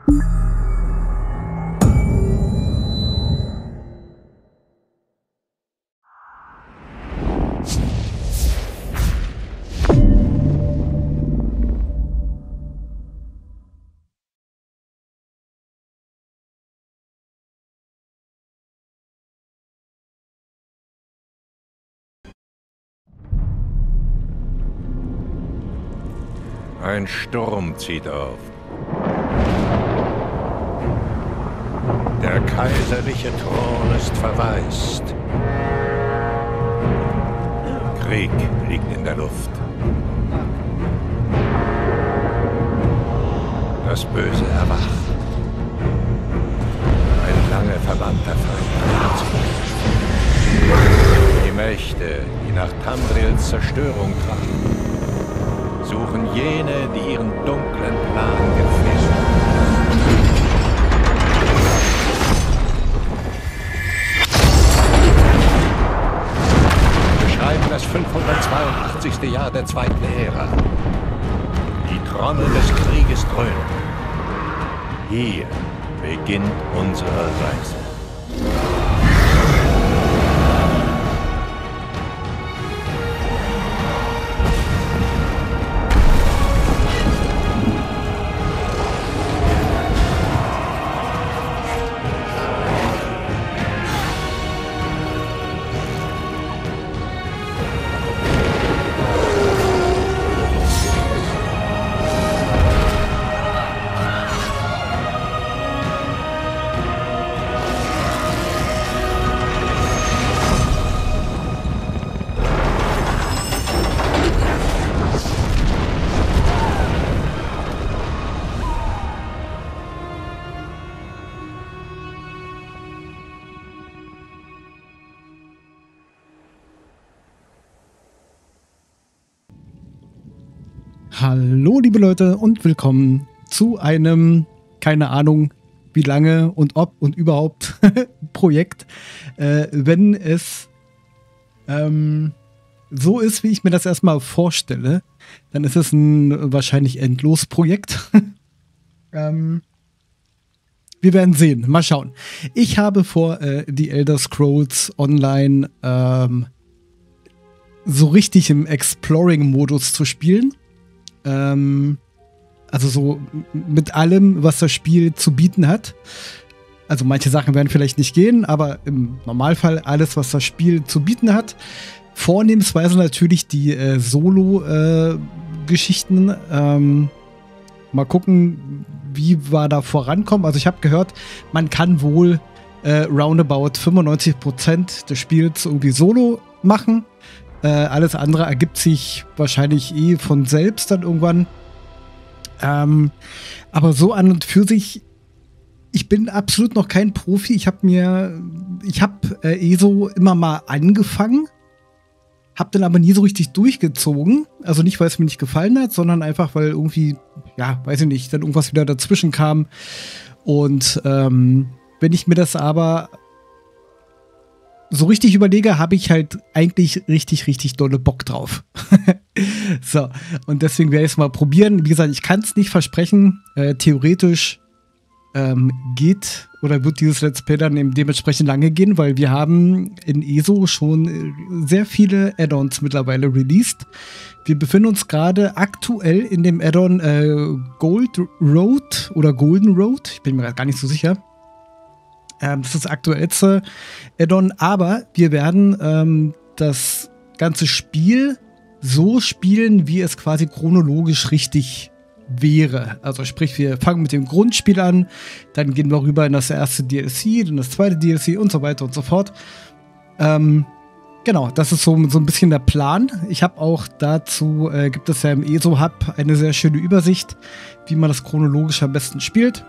Ein Sturm zieht auf. Der kaiserliche Thron ist verwaist. Krieg liegt in der Luft. Das Böse erwacht. Ein lange verbannter Feind hat sich. Die Mächte, die nach Tamriels Zerstörung trachten, suchen jene, die ihren dunklen Plan gefällt. Wir schreiben das 582. Jahr der zweiten Ära. Die Trommel des Krieges dröhnt. Hier beginnt unsere Reise. Hallo liebe Leute und willkommen zu einem, keine Ahnung wie lange und ob und überhaupt Projekt. Wenn es so ist, wie ich mir das erstmal vorstelle, dann ist es ein wahrscheinlich endlos Projekt. Wir werden sehen, mal schauen. Ich habe vor, die Elder Scrolls Online so richtig im Exploring-Modus zu spielen. Also so mit allem, was das Spiel zu bieten hat. Also manche Sachen werden vielleicht nicht gehen, aber im Normalfall alles, was das Spiel zu bieten hat. Vornehmsweise natürlich die Solo-Geschichten. Mal gucken, wie wir da vorankommen. Also ich habe gehört, man kann wohl roundabout 95% des Spiels irgendwie solo machen. Alles andere ergibt sich wahrscheinlich von selbst dann irgendwann. Aber so an und für sich, ich bin absolut noch kein Profi. Ich habe ESO immer mal angefangen, habe dann aber nie so richtig durchgezogen. Also nicht, weil es mir nicht gefallen hat, sondern einfach, weil irgendwie, ja, weiß ich nicht, dann irgendwas wieder dazwischen kam. Und wenn ich mir das aber so richtig überlege, habe ich halt eigentlich richtig dolle Bock drauf. So, und deswegen werde ich es mal probieren. Wie gesagt, ich kann es nicht versprechen. Theoretisch geht oder wird dieses Let's Play dann eben dementsprechend lange gehen, weil wir haben in ESO schon sehr viele Add-ons mittlerweile released. Wir befinden uns gerade aktuell in dem Add-on Gold Road oder Golden Road. Ich bin mir gerade gar nicht so sicher. Das ist das aktuellste Add-on, aber wir werden das ganze Spiel so spielen, wie es quasi chronologisch richtig wäre. Also sprich, wir fangen mit dem Grundspiel an, dann gehen wir rüber in das erste DLC, dann das zweite DLC und so weiter und so fort. Genau, das ist so ein bisschen der Plan. Ich habe auch dazu, gibt es ja im ESO-Hub eine sehr schöne Übersicht, wie man das chronologisch am besten spielt.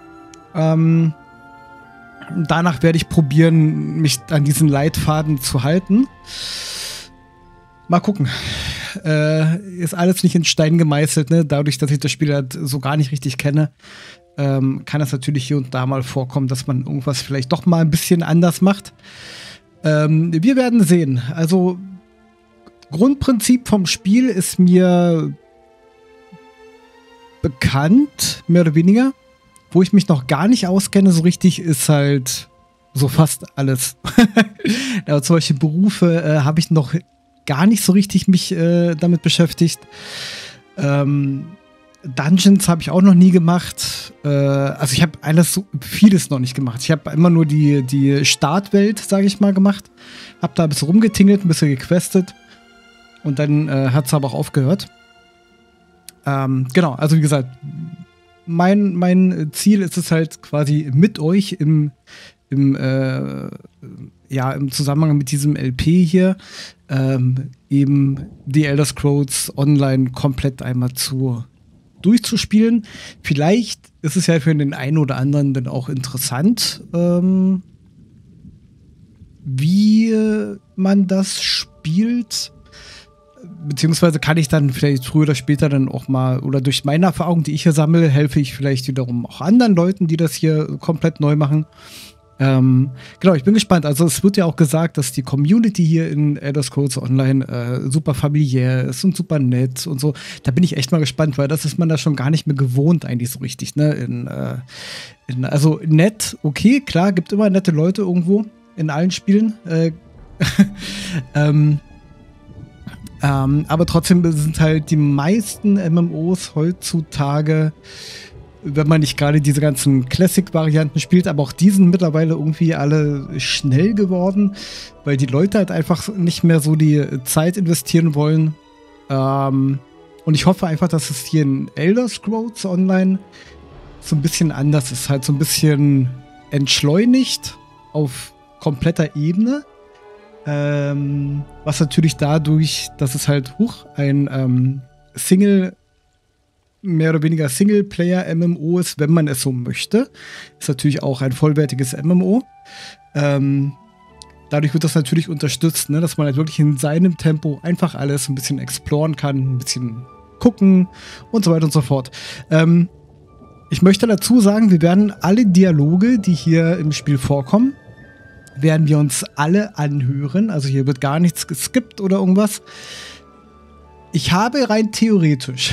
Danach werde ich probieren, mich an diesen Leitfaden zu halten. Mal gucken. Ist alles nicht in Stein gemeißelt, ne? Dadurch, dass ich das Spiel halt so gar nicht richtig kenne, kann es natürlich hier und da mal vorkommen, dass man irgendwas vielleicht doch mal ein bisschen anders macht. Wir werden sehen. Also, Grundprinzip vom Spiel ist mir bekannt, mehr oder weniger. Wo ich mich noch gar nicht auskenne so richtig, ist halt so fast alles. Ja, zum Beispiel Berufe habe ich noch gar nicht so richtig mich damit beschäftigt. Dungeons habe ich auch noch nie gemacht. Also ich habe vieles noch nicht gemacht. Ich habe immer nur die Startwelt, sage ich mal, gemacht. Habe da ein bisschen rumgetingelt, ein bisschen gequestet. Und dann hat es aber auch aufgehört. Genau, also wie gesagt, mein Ziel ist es halt quasi mit euch im Zusammenhang mit diesem LP hier eben die Elder Scrolls Online komplett einmal durchzuspielen. Vielleicht ist es ja für den einen oder anderen dann auch interessant, wie man das spielt. Beziehungsweise kann ich dann vielleicht früher oder später dann auch mal, oder durch meine Erfahrungen, die ich hier sammle, helfe ich vielleicht wiederum auch anderen Leuten, die das hier komplett neu machen. Genau, ich bin gespannt. Also es wird ja auch gesagt, dass die Community hier in Elder Scrolls Online super familiär ist und super nett und so. Da bin ich echt mal gespannt, weil das ist man da schon gar nicht mehr gewohnt eigentlich so richtig, ne? Also nett, okay, klar, gibt immer nette Leute irgendwo in allen Spielen. Aber trotzdem sind halt die meisten MMOs heutzutage, wenn man nicht gerade diese ganzen Classic-Varianten spielt, aber auch die sind mittlerweile irgendwie alle schnell geworden, weil die Leute halt einfach nicht mehr so die Zeit investieren wollen. Und ich hoffe einfach, dass es hier in Elder Scrolls Online so ein bisschen anders ist, halt so ein bisschen entschleunigt auf kompletter Ebene. Was natürlich dadurch, dass es halt ein mehr oder weniger Singleplayer-MMO ist, wenn man es so möchte. Ist natürlich auch ein vollwertiges MMO. Dadurch wird das natürlich unterstützt, ne, dass man halt wirklich in seinem Tempo einfach alles ein bisschen exploren kann, ein bisschen gucken und so weiter und so fort. Ich möchte dazu sagen, wir werden alle Dialoge, die hier im Spiel vorkommen, werden wir uns alle anhören. Also hier wird gar nichts geskippt oder irgendwas. Ich habe rein theoretisch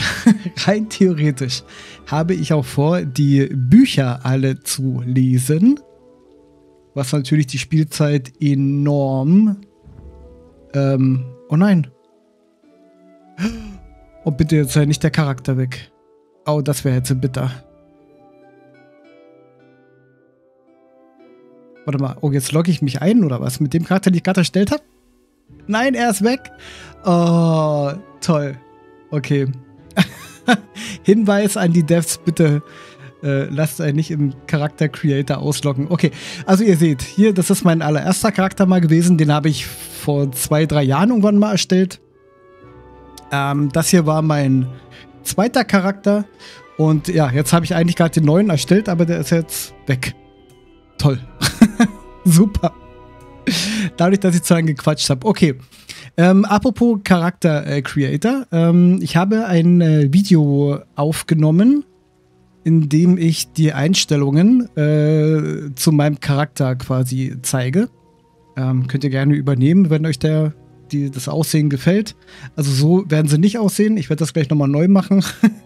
habe ich auch vor, die Bücher alle zu lesen, was natürlich die Spielzeit enorm oh nein. Oh bitte, jetzt sei nicht der Charakter weg. Oh, das wäre jetzt bitter. Warte mal, oh, jetzt logge ich mich ein, oder was? Mit dem Charakter, den ich gerade erstellt habe? Nein, er ist weg. Oh, toll. Okay. Hinweis an die Devs, bitte lasst einen nicht im Charakter Creator ausloggen. Okay, also ihr seht, hier, das ist mein allererster Charakter mal gewesen. Den habe ich vor 2-3 Jahren irgendwann mal erstellt. Das hier war mein zweiter Charakter. Und ja, jetzt habe ich eigentlich gerade den neuen erstellt, aber der ist jetzt weg. Toll. Super. Dadurch, dass ich zu lange gequatscht habe. Okay. Apropos Charakter Creator. Ich habe ein Video aufgenommen, in dem ich die Einstellungen zu meinem Charakter quasi zeige. Könnt ihr gerne übernehmen, wenn euch das Aussehen gefällt. Also so werden sie nicht aussehen. Ich werde das gleich nochmal neu machen.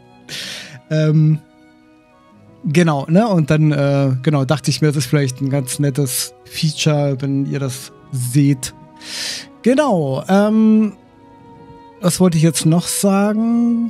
Genau, ne? Und dann dachte ich mir, das ist vielleicht ein ganz nettes Feature, wenn ihr das seht. Genau, was wollte ich jetzt noch sagen?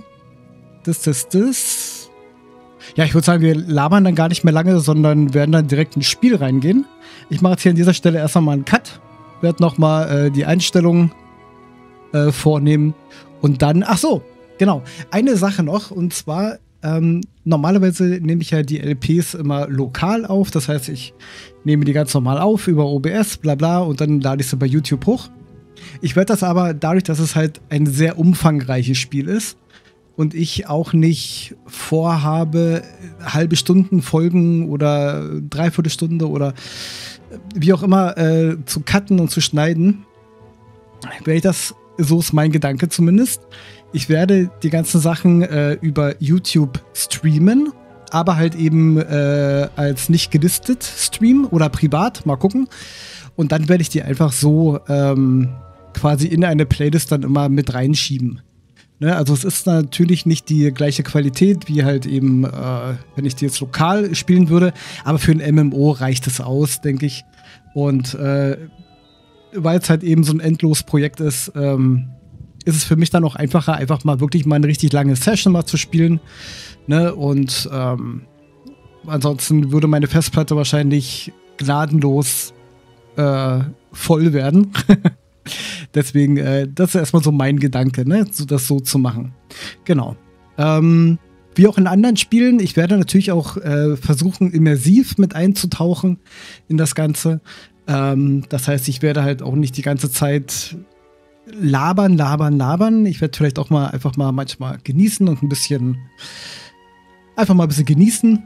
Das. Ja, ich würde sagen, wir labern dann gar nicht mehr lange, sondern werden dann direkt ins Spiel reingehen. Ich mache jetzt hier an dieser Stelle erst nochmal einen Cut, werde nochmal die Einstellungen vornehmen und dann, ach so, genau, eine Sache noch, und zwar normalerweise nehme ich ja die LPs immer lokal auf. Das heißt, ich nehme die ganz normal auf über OBS, bla bla, und dann lade ich sie bei YouTube hoch. Ich werde das aber, dadurch, dass es halt ein sehr umfangreiches Spiel ist und ich auch nicht vorhabe, halbe Stunden Folgen oder Dreiviertelstunde oder wie auch immer zu cutten und zu schneiden, werde ich das, so ist mein Gedanke zumindest, ich werde die ganzen Sachen über YouTube streamen, aber halt eben als nicht gelistet Stream oder privat, mal gucken. Und dann werde ich die einfach so quasi in eine Playlist dann immer mit reinschieben. Ne, also es ist natürlich nicht die gleiche Qualität wie halt eben, wenn ich die jetzt lokal spielen würde, aber für ein MMO reicht es aus, denke ich. Und weil es halt eben so ein Endlos-Projekt ist, ist es für mich dann auch einfacher, einfach mal wirklich mal eine richtig lange Session mal zu spielen. Ne? Und ansonsten würde meine Festplatte wahrscheinlich gnadenlos voll werden. Deswegen, das ist erstmal so mein Gedanke, ne? Das so zu machen. Genau. Wie auch in anderen Spielen, ich werde natürlich auch versuchen, immersiv mit einzutauchen in das Ganze. Das heißt, ich werde halt auch nicht die ganze Zeit labern. Ich werde vielleicht auch mal einfach mal manchmal genießen und ein bisschen genießen.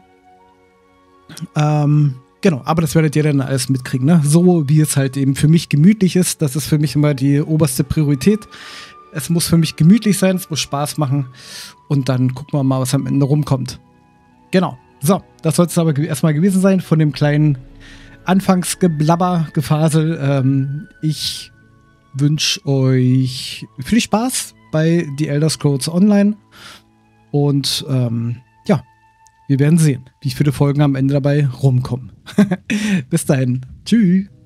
Genau, aber das werdet ihr dann alles mitkriegen, ne? So wie es halt eben für mich gemütlich ist, das ist für mich immer die oberste Priorität. Es muss für mich gemütlich sein, es muss Spaß machen und dann gucken wir mal, was am Ende rumkommt. Genau, so, das soll es aber erstmal gewesen sein von dem kleinen Anfangsgeblabber, Gefasel. Ich wünsche euch viel Spaß bei The Elder Scrolls Online und ja, wir werden sehen, wie viele Folgen am Ende dabei rumkommen. Bis dahin. Tschüss.